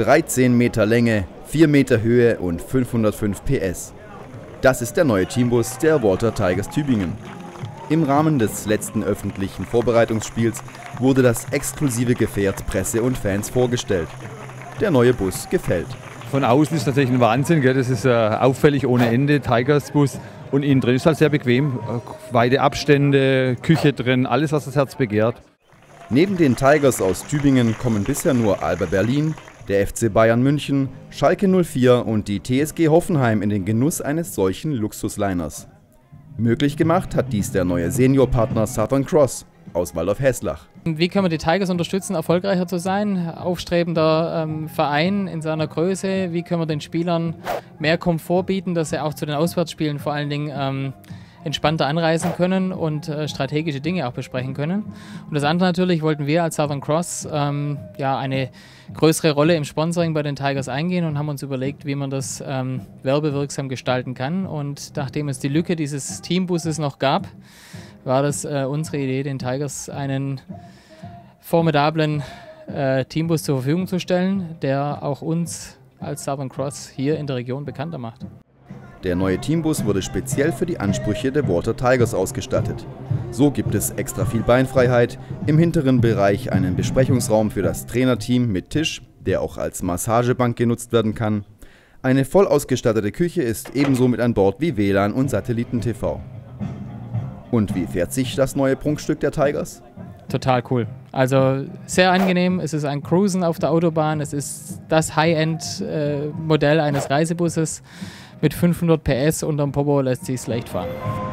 13 Meter Länge, 4 Meter Höhe und 505 PS. Das ist der neue Teambus der Walter Tigers Tübingen. Im Rahmen des letzten öffentlichen Vorbereitungsspiels wurde das exklusive Gefährt Presse und Fans vorgestellt. Der neue Bus gefällt. Von außen ist natürlich ein Wahnsinn, gell? Das ist auffällig ohne Ende, Tigers-Bus. Und innen drin ist halt sehr bequem, weite Abstände, Küche drin, alles was das Herz begehrt. Neben den Tigers aus Tübingen kommen bisher nur Alba Berlin, der FC Bayern München, Schalke 04 und die TSG Hoffenheim in den Genuss eines solchen Luxusliners. Möglich gemacht hat dies der neue Seniorpartner Southern Cross aus Waldorf-Heßlach. Wie können wir die Tigers unterstützen, erfolgreicher zu sein? Aufstrebender Verein in seiner Größe. Wie können wir den Spielern mehr Komfort bieten, dass sie auch zu den Auswärtsspielen vor allen Dingen entspannter anreisen können und strategische Dinge auch besprechen können. Und das andere natürlich wollten wir als Southern Cross eine größere Rolle im Sponsoring bei den Tigers eingehen und haben uns überlegt, wie man das werbewirksam gestalten kann. Und nachdem es die Lücke dieses Teambusses noch gab, war das unsere Idee, den Tigers einen formidablen Teambus zur Verfügung zu stellen, der auch uns als Southern Cross hier in der Region bekannter macht. Der neue Teambus wurde speziell für die Ansprüche der Walter Tigers ausgestattet. So gibt es extra viel Beinfreiheit, im hinteren Bereich einen Besprechungsraum für das Trainerteam mit Tisch, der auch als Massagebank genutzt werden kann. Eine voll ausgestattete Küche ist ebenso mit an Bord wie WLAN und Satelliten-TV. Und wie fährt sich das neue Prunkstück der Tigers? Total cool. Also sehr angenehm, es ist ein Cruisen auf der Autobahn, es ist das High-End-Modell eines Reisebusses. Mit 500 PS unterm Popo lässt sich es leicht fahren.